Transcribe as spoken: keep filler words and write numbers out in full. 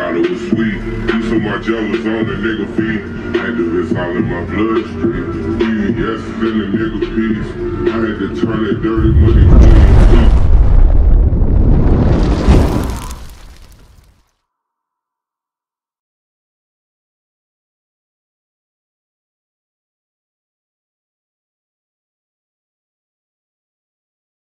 thought it was sweet. You so much jealous on the nigga feet. Activists all in my bloodstream. We yes in the nigga piece. I had to turn that dirty money clean.